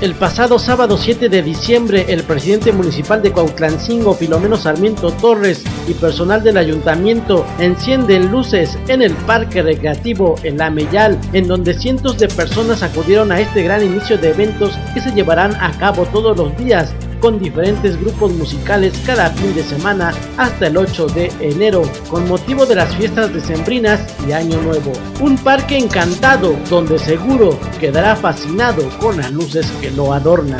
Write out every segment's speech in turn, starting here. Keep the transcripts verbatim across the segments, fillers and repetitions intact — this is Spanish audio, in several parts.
El pasado sábado siete de diciembre, el presidente municipal de Cuautlancingo, Filomeno Sarmiento Torres, y personal del ayuntamiento encienden luces en el parque recreativo El Ameyal, en donde cientos de personas acudieron a este gran inicio de eventos que se llevarán a cabo todos los días, con diferentes grupos musicales cada fin de semana hasta el ocho de enero, con motivo de las fiestas decembrinas y Año Nuevo. Un parque encantado donde seguro quedará fascinado con las luces que lo adornan.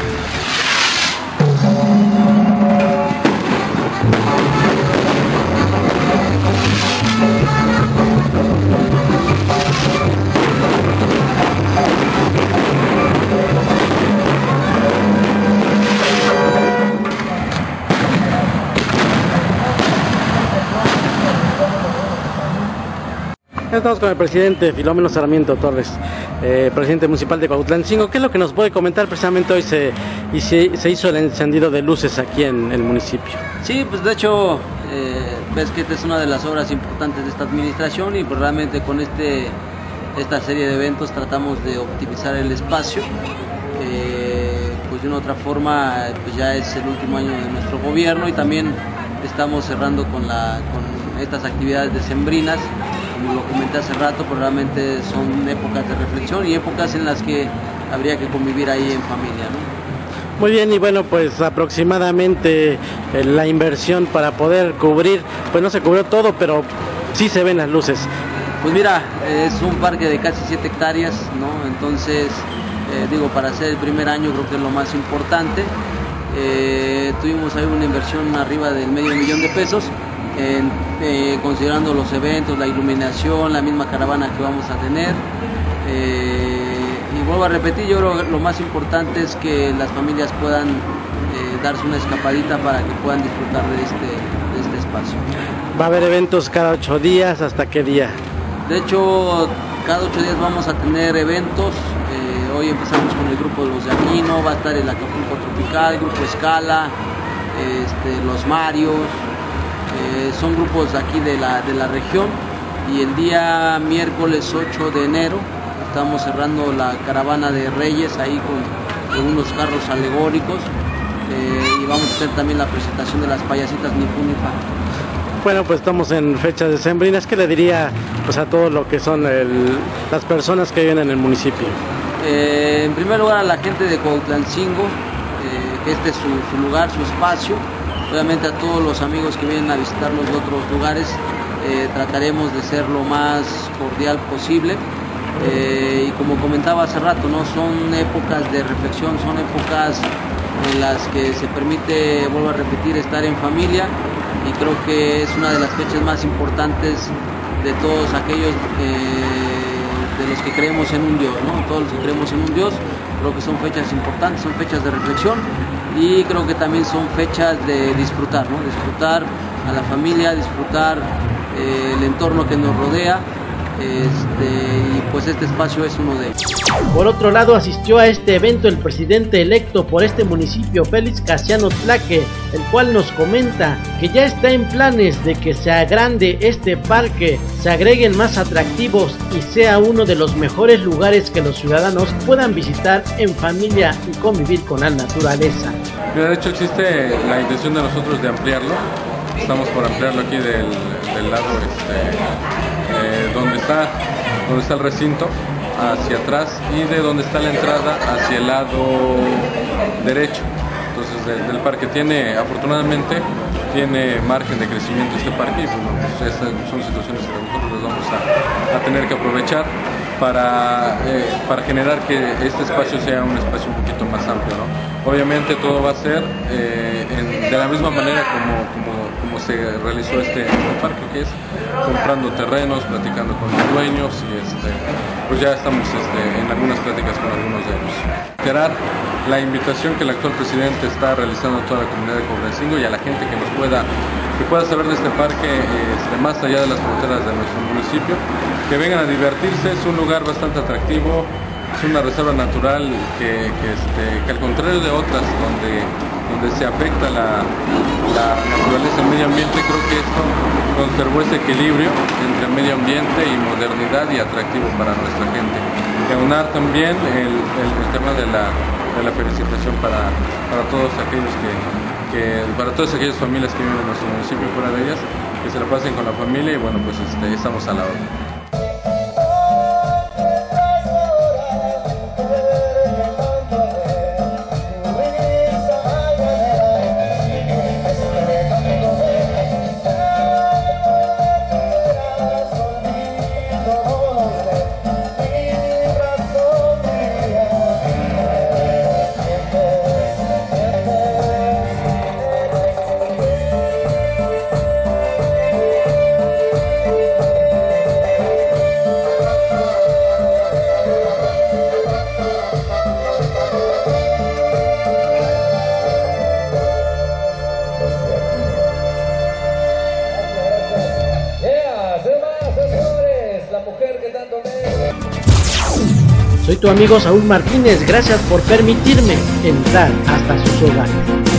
Estamos con el presidente Filomeno Sarmiento Torres, eh, presidente municipal de Cuautlancingo. ¿Qué es lo que nos puede comentar? Precisamente hoy se, y se, se hizo el encendido de luces aquí en el municipio. Sí, pues de hecho, eh, ves que esta es una de las obras importantes de esta administración y pues realmente con este, esta serie de eventos tratamos de optimizar el espacio. Eh, pues de una otra forma, pues ya es el último año de nuestro gobierno y también estamos cerrando con, la, con estas actividades decembrinas. Como lo comenté hace rato, pues realmente son épocas de reflexión y épocas en las que habría que convivir ahí en familia, ¿no? Muy bien, y bueno, pues aproximadamente eh, la inversión para poder cubrir, pues no se cubrió todo, pero sí se ven las luces. Pues mira, es un parque de casi siete hectáreas, ¿no? Entonces, eh, digo, para hacer el primer año creo que es lo más importante. Eh, tuvimos ahí una inversión arriba del medio millón de pesos. En, eh, considerando los eventos, la iluminación, la misma caravana que vamos a tener. Eh, y vuelvo a repetir, yo creo que lo más importante es que las familias puedan eh, darse una escapadita para que puedan disfrutar de este, de este espacio. ¿Va a haber eventos cada ocho días? ¿Hasta qué día? De hecho, cada ocho días vamos a tener eventos. Eh, hoy empezamos con el grupo de los de Aquino, va a estar el Acapulco Tropical, el grupo Escala, este, los Marios. Eh, son grupos aquí de la, de la región y el día miércoles ocho de enero estamos cerrando la caravana de Reyes ahí con, con unos carros alegóricos eh, y vamos a hacer también la presentación de las payasitas Nipunifa. Bueno, pues estamos en fechas decembrinas. ¿Qué le diría pues a todo lo que son el, las personas que viven en el municipio? Eh, en primer lugar a la gente de Cuautlancingo, eh, que este es su, su lugar, su espacio. Obviamente a todos los amigos que vienen a visitarnos de otros lugares, eh, trataremos de ser lo más cordial posible. Eh, y como comentaba hace rato, ¿no? Son épocas de reflexión, son épocas en las que se permite, vuelvo a repetir, estar en familia y creo que es una de las fechas más importantes de todos aquellos eh, de los que creemos en un Dios, ¿no? Todos los que creemos en un Dios, creo que son fechas importantes, son fechas de reflexión. Y creo que también son fechas de disfrutar, ¿no? Disfrutar a la familia, disfrutar eh, el entorno que nos rodea, este, y pues este espacio es uno de ellos. Por otro lado, asistió a este evento el presidente electo por este municipio, Félix Casiano Tlaque, el cual nos comenta que ya está en planes de que se agrande este parque, se agreguen más atractivos y sea uno de los mejores lugares que los ciudadanos puedan visitar en familia y convivir con la naturaleza. De hecho existe la intención de nosotros de ampliarlo, estamos por ampliarlo aquí del, del lado este, eh, donde está, donde está el recinto, hacia atrás, y de donde está la entrada hacia el lado derecho. Entonces de, del parque tiene, afortunadamente, tiene margen de crecimiento este parque y bueno, pues estas son situaciones que nosotros les vamos a, a tener que aprovechar para, eh, para generar que este espacio sea un espacio un poquito más amplio, ¿no? Obviamente todo va a ser eh, en, de la misma manera como, como, como se realizó este, este parque, que es comprando terrenos, platicando con los dueños y este, pues ya estamos este, en algunas pláticas con algunos de ellos. Reiterar la invitación que el actual presidente está realizando a toda la comunidad de Cuautlancingo y a la gente que nos pueda, que pueda saber de este parque este, más allá de las fronteras de nuestro municipio, que vengan a divertirse. Es un lugar bastante atractivo, es una reserva natural que, que, este, que al contrario de otras donde, donde se afecta la, la naturaleza, el medio ambiente, creo que esto conservó ese equilibrio entre medio ambiente y modernidad y atractivo para nuestra gente. Y aunar también el, el, el tema de la de la felicitación para, para todos aquellos que, que, para todas aquellas familias que viven en nuestro municipio y fuera de ellas, que se la pasen con la familia y bueno, pues este, estamos a la hora. Soy tu amigo Saúl Martínez, gracias por permitirme entrar hasta sus hogares.